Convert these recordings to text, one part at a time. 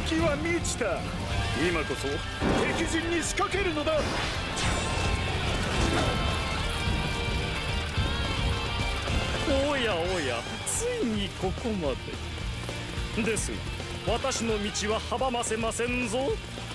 時は満ちた。今こそ敵陣に仕掛けるのだ。 おやおや、ついにここまで。ですが私の道は阻ませませんぞ。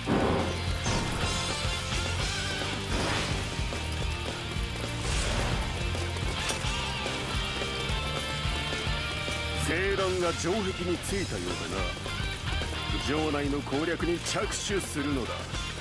青蘭が城壁に着いたようだな。城内の攻略に着手するのだ。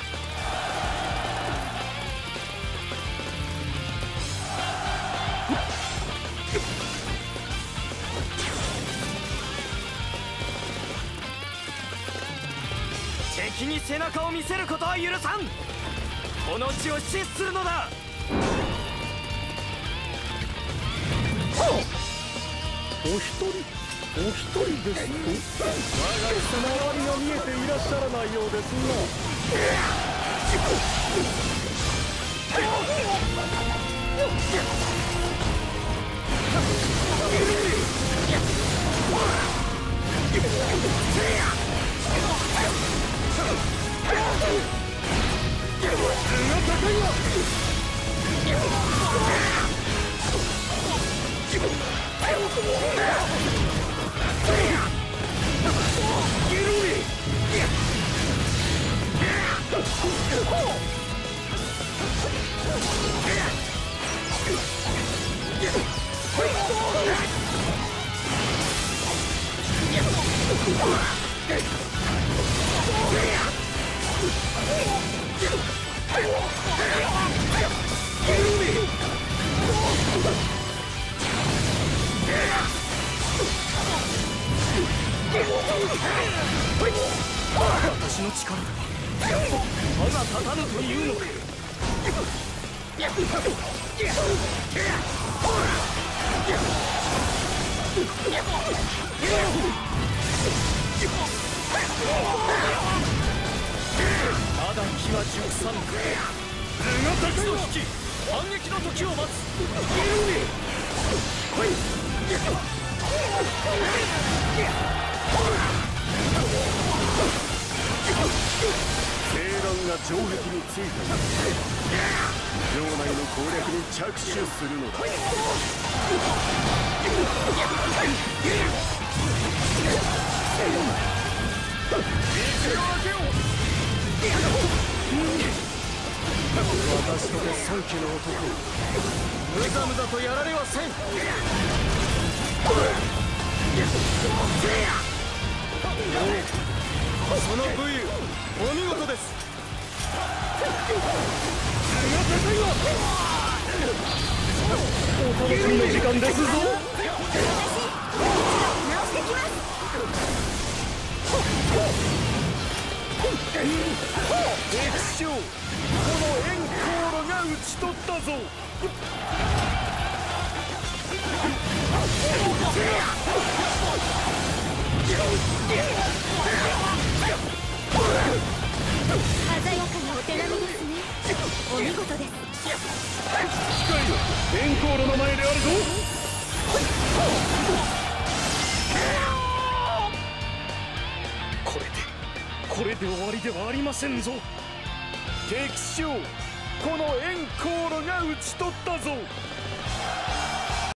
敵に背中を見せることは許さん。この地を死守するのだ。 お一人ですと、我が貴様割が見えていらっしゃらないようです私の力では歯が立たぬというのか。まだ気は熟さぬか。一度引き反撃の時を待つ。 青蘭が城壁に着いた。城内の攻略に着手するのだ。 私とて三家の男、むざむざとやられはせん。その武勇、お見事です。 お楽しみの時間ですぞ。 直してきます。 敵将、この円航路が討ち取ったぞ。 鮮やかなお手並みですね。お見事です。 控えよ、円航路の前であるぞ。 これで終わりではありませんぞ。 敵将、この円航路が討ち取ったぞ。